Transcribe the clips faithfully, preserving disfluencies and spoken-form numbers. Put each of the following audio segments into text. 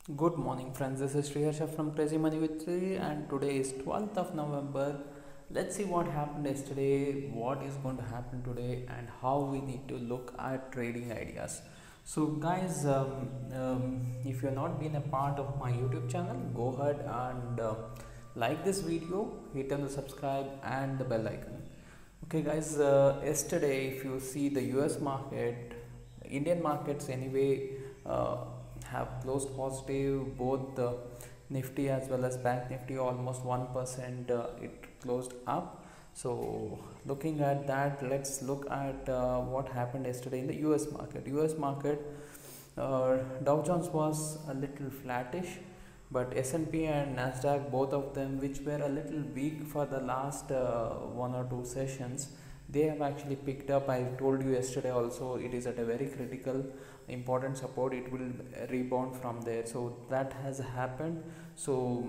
Good morning, friends. This is Sriharsha from Crazy Money with Sri, and today is twelfth of November. Let's see what happened yesterday, what is going to happen today, and how we need to look at trading ideas. So, guys, um, um, if you're not been a part of my YouTube channel, go ahead and uh, like this video, hit on the subscribe and the bell icon. Okay, guys, uh, yesterday, if you see the U S market, Indian markets anyway. Uh, have closed positive, both the Nifty as well as Bank Nifty almost one percent, uh, it closed up. So looking at that, let's look at uh, what happened yesterday in the U S market. U S market, uh, Dow Jones was a little flattish, but S and P and Nasdaq, both of them, which were a little weak for the last uh, one or two sessions, they have actually picked up. I told you yesterday also, it is at a very critical important support, it will rebound from there. So that has happened. So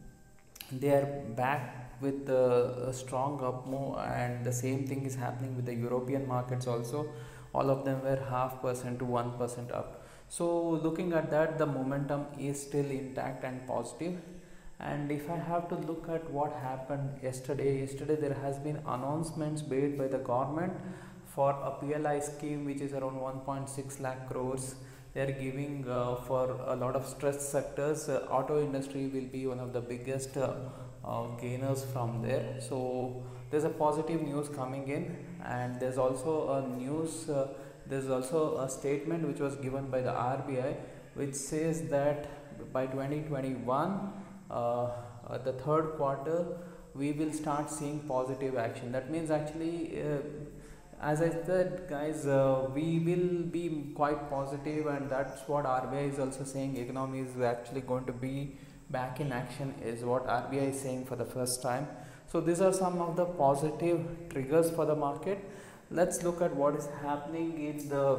they are back with the strong up move, and the same thing is happening with the European markets also. All of them were half percent to one percent up. So looking at that, the momentum is still intact and positive. And if I have to look at what happened yesterday, yesterday there has been announcements made by the government for a P L I scheme which is around one point six lakh crores. They are giving uh, for a lot of stressed sectors. Uh, auto industry will be one of the biggest uh, uh, gainers from there. So there's a positive news coming in, and there's also a news. Uh, there's also a statement which was given by the R B I, which says that by twenty twenty-one, uh, uh, the third quarter, we will start seeing positive action. That means actually. Uh, as I said, guys, uh, we will be quite positive, and that's what R B I is also saying. Economy is actually going to be back in action, is what R B I is saying for the first time. So these are some of the positive triggers for the market. Let's look at what is happening in the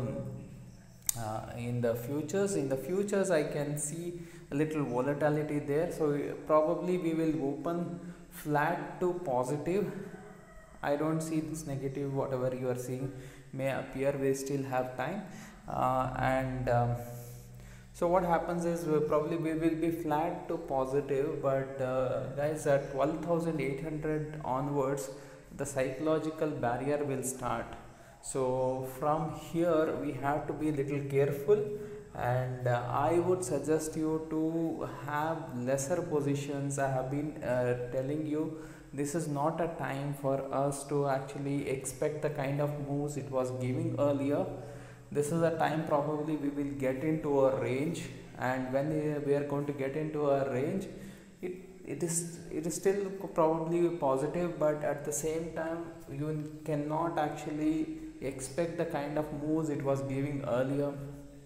uh, in the futures. In the futures, I can see a little volatility there. So probably we will open flat to positive. I don't see this negative. Whatever you are seeing may appear, we still have time. Uh, and um, so what happens is we probably we will be flat to positive, but uh, guys, at twelve thousand eight hundred onwards, the psychological barrier will start. So from here we have to be a little careful, and uh, I would suggest you to have lesser positions. I have been uh, telling you, this is not a time for us to actually expect the kind of moves it was giving earlier. This is a time probably we will get into a range, and when we are going to get into a range, it it is it is still probably positive, but at the same time you cannot actually expect the kind of moves it was giving earlier.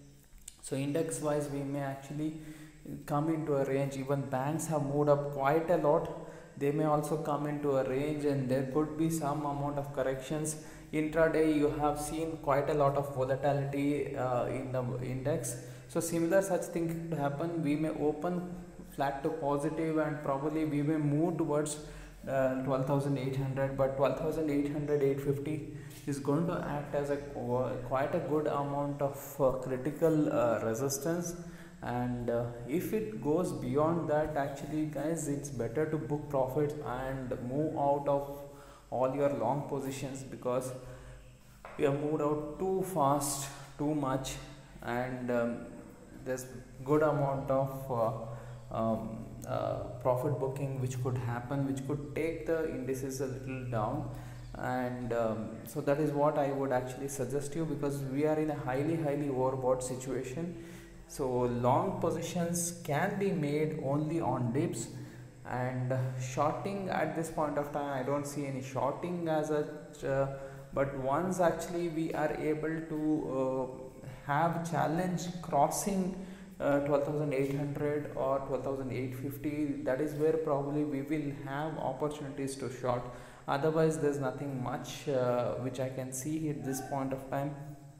So index wise, we may actually come into a range. Even banks have moved up quite a lot, they may also come into a range, and there could be some amount of corrections. Intraday you have seen quite a lot of volatility uh, in the index, so similar such thing could happen. We may open flat to positive, and probably we may move towards uh, twelve thousand eight hundred, but twelve thousand eight hundred, eight fifty is going to act as a quite a good amount of uh, critical uh, resistance. And uh, if it goes beyond that, actually guys, it's better to book profits and move out of all your long positions, because we have moved out too fast, too much, and um, there's good amount of uh, um, uh, profit booking which could happen, which could take the indices a little down. And um, so that is what I would actually suggest you, because we are in a highly highly overbought situation. So long positions can be made only on dips, and shorting at this point of time, I don't see any shorting as such. Uh, but once actually we are able to uh, have challenge crossing uh, twelve thousand eight hundred or twelve thousand eight fifty, that is where probably we will have opportunities to short. Otherwise there's nothing much uh, which I can see at this point of time.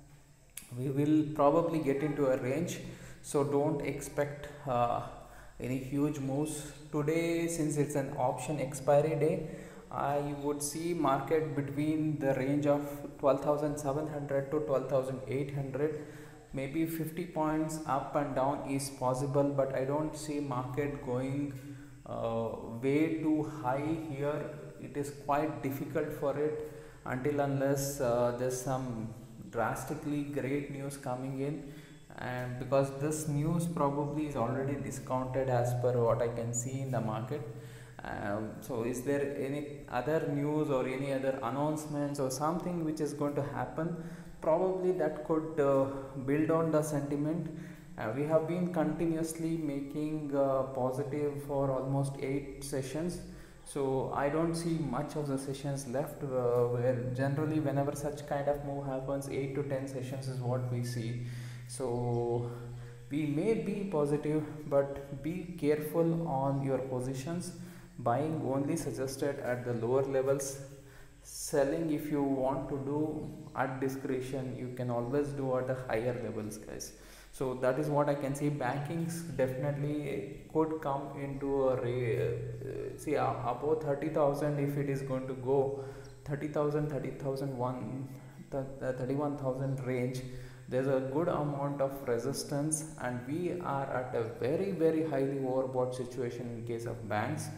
We will probably get into a range, so don't expect uh, any huge moves today. Since it's an option expiry day, I would see market between the range of twelve thousand seven hundred to twelve thousand eight hundred. maybe fifty points up and down is possible, but I don't see market going uh, way too high here. It is quite difficult for it until unless uh, there's some drastically great news coming in, and because this news probably is already discounted as per what I can see in the market. Um, so is there any other news or any other announcements or something which is going to happen? Probably that could uh, build on the sentiment. Uh, we have been continuously making uh, positive for almost eight sessions, so I don't see much of the sessions left, uh, where generally whenever such kind of move happens, eight to ten sessions is what we see. So we may be positive, but be careful on your positions. Buying only suggested at the lower levels. Selling, if you want to do at discretion, you can always do at the higher levels, guys. So that is what I can say. Bankings definitely could come into a uh, see uh, above thirty thousand. If it is going to go thirty thousand, thirty thousand one, the, the thirty-one thousand range, there's a good amount of resistance, and we are at a very very highly overbought situation in case of banks.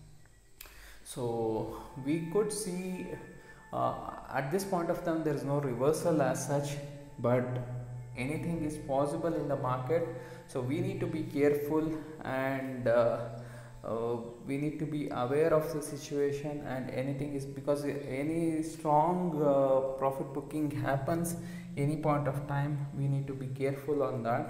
So we could see uh, at this point of time there is no reversal as such, but anything is possible in the market. So we need to be careful, and uh, uh, we need to be aware of the situation, and anything is, because any strong uh, profit booking happens any point of time, we need to be careful on that.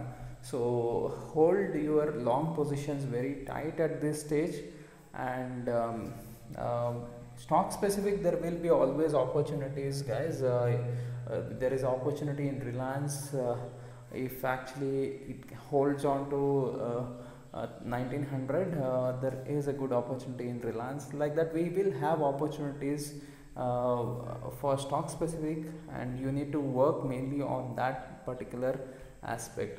So hold your long positions very tight at this stage, and um, um, stock specific there will be always opportunities, guys. uh, uh, there is opportunity in Reliance. Uh, if actually it holds on to uh, uh, nineteen hundred, uh, there is a good opportunity in Reliance. Like that we will have opportunities uh, for stock specific, and you need to work mainly on that particular aspect.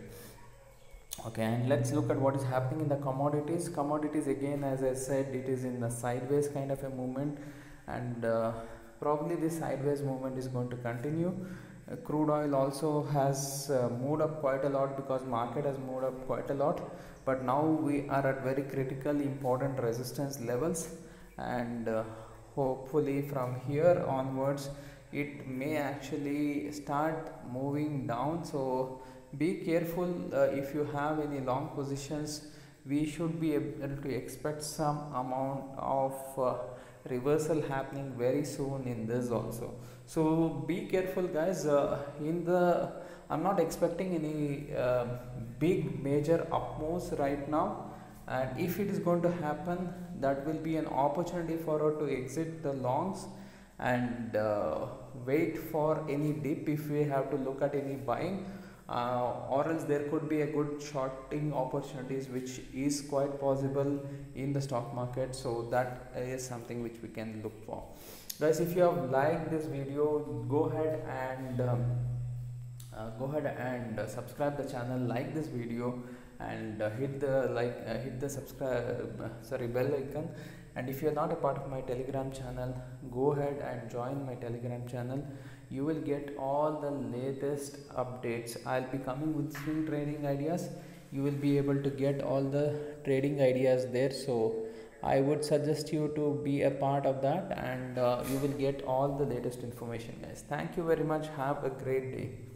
Okay, and let's look at what is happening in the commodities. Commodities, again, as I said, it is in the sideways kind of a movement, and uh, probably this sideways movement is going to continue. Uh, crude oil also has uh, moved up quite a lot, because market has moved up quite a lot, but now we are at very critically important resistance levels, and uh, hopefully from here onwards it may actually start moving down. So be careful. Uh, if you have any long positions, we should be able to expect some amount of uh, reversal happening very soon in this also. So be careful, guys. Uh, in the I'm not expecting any uh, big major up moves right now, and if it is going to happen, that will be an opportunity for us to exit the longs and uh, wait for any dip if we have to look at any buying. Uh, or else there could be a good shorting opportunities, which is quite possible in the stock market. So that is something which we can look for, guys. If you have liked this video, go ahead and um, uh, go ahead and uh, subscribe the channel, like this video, and uh, hit the like uh, hit the subscribe uh, sorry bell icon. And if you are not a part of my Telegram channel, go ahead and join my Telegram channel. You will get all the latest updates. I'll be coming with swing trading ideas. You will be able to get all the trading ideas there. So I would suggest you to be a part of that, and uh, you will get all the latest information, guys. Thank you very much. Have a great day.